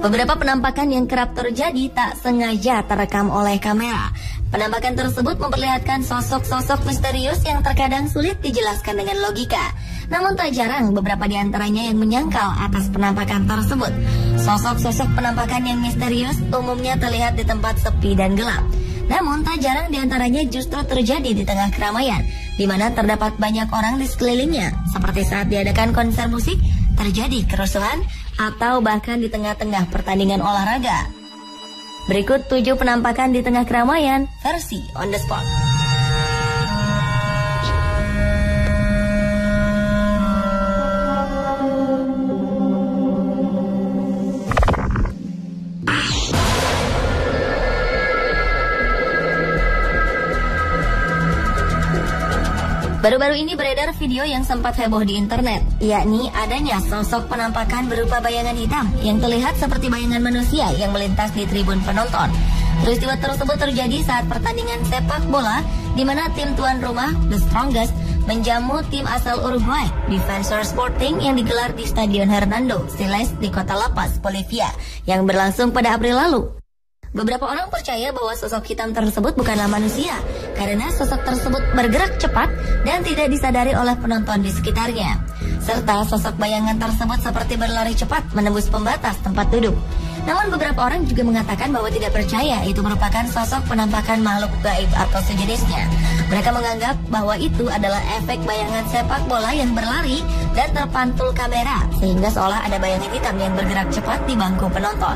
Beberapa penampakan yang kerap terjadi tak sengaja terekam oleh kamera. Penampakan tersebut memperlihatkan sosok-sosok misterius yang terkadang sulit dijelaskan dengan logika. Namun tak jarang beberapa di antaranya yang menyangkal atas penampakan tersebut. Sosok-sosok penampakan yang misterius umumnya terlihat di tempat sepi dan gelap. Namun tak jarang di antaranya justru terjadi di tengah keramaian, di mana terdapat banyak orang di sekelilingnya, seperti saat diadakan konser musik, terjadi kerusuhan, atau bahkan di tengah-tengah pertandingan olahraga. Berikut 7 penampakan di tengah keramaian versi on the spot. Baru-baru ini beredar video yang sempat heboh di internet, yakni adanya sosok penampakan berupa bayangan hitam yang terlihat seperti bayangan manusia yang melintas di tribun penonton. Peristiwa tersebut terjadi saat pertandingan sepak bola di mana tim tuan rumah The Strongest menjamu tim asal Uruguay, Defensor Sporting, yang digelar di Stadion Hernando Siles di kota La Paz, Bolivia, yang berlangsung pada April lalu. Beberapa orang percaya bahwa sosok hitam tersebut bukanlah manusia karena sosok tersebut bergerak cepat dan tidak disadari oleh penonton di sekitarnya. Serta sosok bayangan tersebut seperti berlari cepat menembus pembatas tempat duduk. Namun beberapa orang juga mengatakan bahwa tidak percaya itu merupakan sosok penampakan makhluk gaib atau sejenisnya. Mereka menganggap bahwa itu adalah efek bayangan sepak bola yang berlari dan terpantul kamera, sehingga seolah ada bayangan hitam yang bergerak cepat di bangku penonton.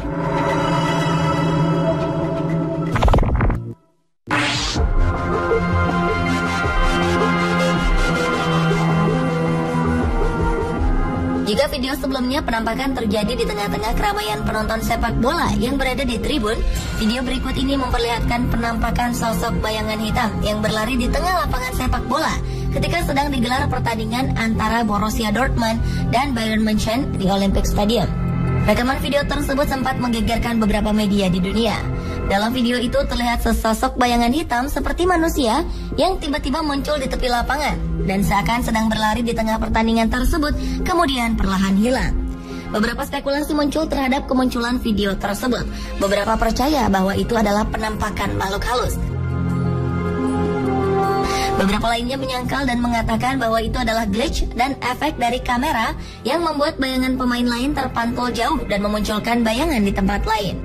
Jika video sebelumnya penampakan terjadi di tengah-tengah keramaian penonton sepak bola yang berada di tribun, video berikut ini memperlihatkan penampakan sosok bayangan hitam yang berlari di tengah lapangan sepak bola ketika sedang digelar pertandingan antara Borussia Dortmund dan Bayern München di Olympic Stadium. Rekaman video tersebut sempat menggegerkan beberapa media di dunia. Dalam video itu terlihat sesosok bayangan hitam seperti manusia yang tiba-tiba muncul di tepi lapangan dan seakan sedang berlari di tengah pertandingan tersebut, kemudian perlahan hilang. Beberapa spekulasi muncul terhadap kemunculan video tersebut. Beberapa percaya bahwa itu adalah penampakan makhluk halus. Beberapa lainnya menyangkal dan mengatakan bahwa itu adalah glitch dan efek dari kamera yang membuat bayangan pemain lain terpantul jauh dan memunculkan bayangan di tempat lain.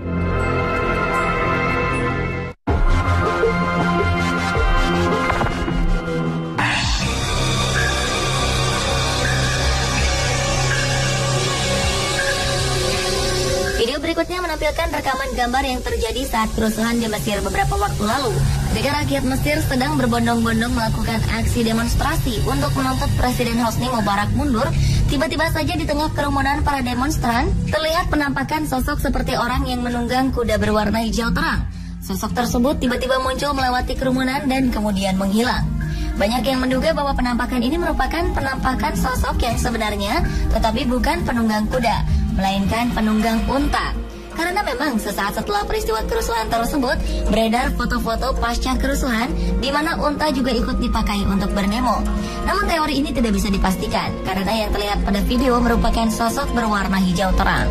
Video berikutnya menampilkan rekaman gambar yang terjadi saat kerusuhan di Mesir beberapa waktu lalu. Ketika rakyat Mesir sedang berbondong-bondong melakukan aksi demonstrasi untuk menuntut Presiden Hosni Mubarak mundur, tiba-tiba saja di tengah kerumunan para demonstran, terlihat penampakan sosok seperti orang yang menunggang kuda berwarna hijau terang. Sosok tersebut tiba-tiba muncul melewati kerumunan dan kemudian menghilang. Banyak yang menduga bahwa penampakan ini merupakan penampakan sosok yang sebenarnya, tetapi bukan penunggang kuda, melainkan penunggang unta. Karena memang sesaat setelah peristiwa kerusuhan tersebut, beredar foto-foto pasca kerusuhan di mana unta juga ikut dipakai untuk berdemo. Namun teori ini tidak bisa dipastikan, karena yang terlihat pada video merupakan sosok berwarna hijau terang.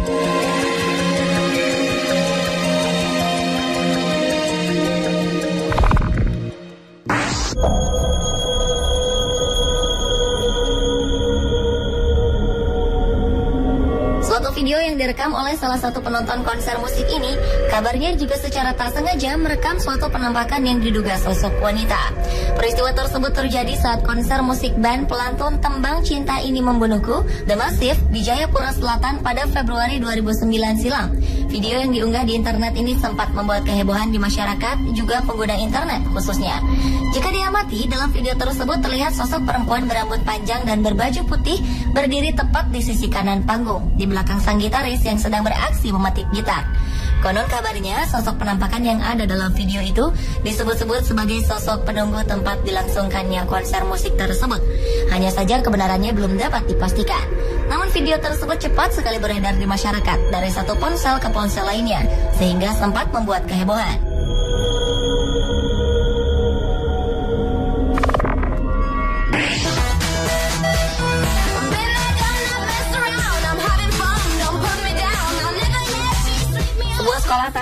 Video yang direkam oleh salah satu penonton konser musik ini, kabarnya juga secara tak sengaja merekam suatu penampakan yang diduga sosok wanita. Peristiwa tersebut terjadi saat konser musik band pelantun Tembang Cinta Ini Membunuhku, The Massive, di Jayapura Selatan pada Februari 2009 silam. Video yang diunggah di internet ini sempat membuat kehebohan di masyarakat, juga pengguna internet khususnya. Jika diamati, dalam video tersebut terlihat sosok perempuan berambut panjang dan berbaju putih berdiri tepat di sisi kanan panggung, di belakang sang gitaris yang sedang beraksi memetik gitar. Konon kabarnya, sosok penampakan yang ada dalam video itu disebut-sebut sebagai sosok penunggu tempat dilangsungkannya konser musik tersebut. Hanya saja kebenarannya belum dapat dipastikan. Namun video tersebut cepat sekali beredar di masyarakat dari satu ponsel ke ponsel lainnya, sehingga sempat membuat kehebohan.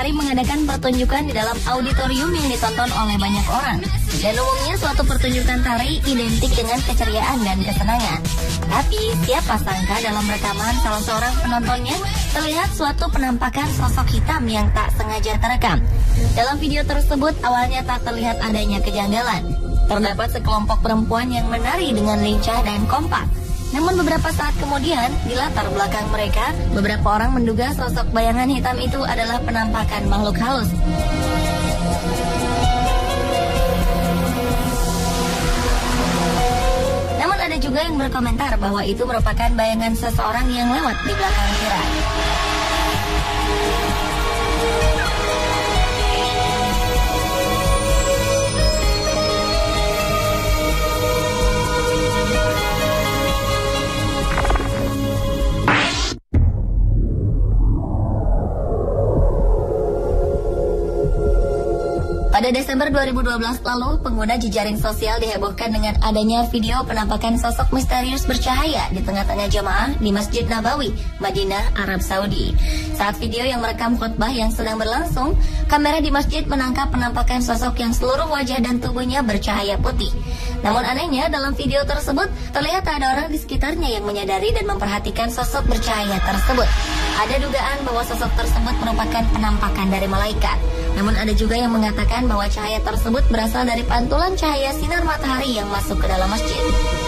Matahari mengadakan pertunjukan di dalam auditorium yang ditonton oleh banyak orang. Dan umumnya suatu pertunjukan tari identik dengan keceriaan dan kesenangan. Tapi siapa sangka dalam rekaman salah seorang penontonnya terlihat suatu penampakan sosok hitam yang tak sengaja terekam. Dalam video tersebut awalnya tak terlihat adanya kejanggalan. Terdapat sekelompok perempuan yang menari dengan lincah dan kompak. Namun beberapa saat kemudian, di latar belakang mereka, beberapa orang menduga sosok bayangan hitam itu adalah penampakan makhluk halus. Namun ada juga yang berkomentar bahwa itu merupakan bayangan seseorang yang lewat di belakang tirai. Pada Desember 2012 lalu, pengguna jejaring sosial dihebohkan dengan adanya video penampakan sosok misterius bercahaya di tengah-tengah jemaah di Masjid Nabawi, Madinah, Arab Saudi. Saat video yang merekam khutbah yang sedang berlangsung, kamera di masjid menangkap penampakan sosok yang seluruh wajah dan tubuhnya bercahaya putih. Namun anehnya, dalam video tersebut terlihat ada orang di sekitarnya yang menyadari dan memperhatikan sosok bercahaya tersebut. Ada dugaan bahwa sosok tersebut merupakan penampakan dari malaikat. Namun ada juga yang mengatakan bahwa cahaya tersebut berasal dari pantulan cahaya sinar matahari yang masuk ke dalam masjid.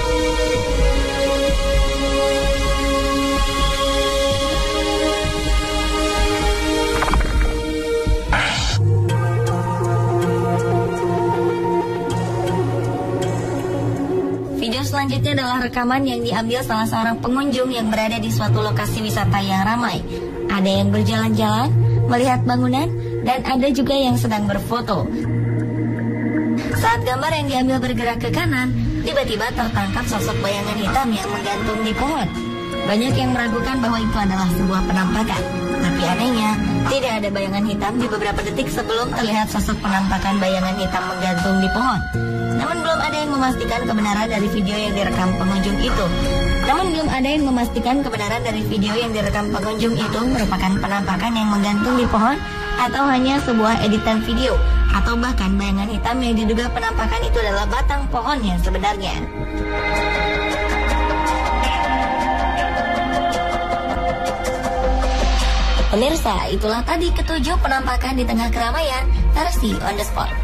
Video selanjutnya adalah rekaman yang diambil salah seorang pengunjung yang berada di suatu lokasi wisata yang ramai. Ada yang berjalan-jalan, melihat bangunan, dan ada juga yang sedang berfoto. Saat gambar yang diambil bergerak ke kanan, tiba-tiba tertangkap sosok bayangan hitam yang menggantung di pohon. Banyak yang meragukan bahwa itu adalah sebuah penampakan. Tapi anehnya, tidak ada bayangan hitam di beberapa detik sebelum terlihat sosok penampakan bayangan hitam menggantung di pohon. Namun belum ada yang memastikan kebenaran dari video yang direkam pengunjung itu. Merupakan penampakan yang menggantung di pohon atau hanya sebuah editan video, atau bahkan bayangan hitam yang diduga penampakan itu adalah batang pohon yang sebenarnya. Pemirsa, itulah tadi ketujuh penampakan di tengah keramaian versi on the spot.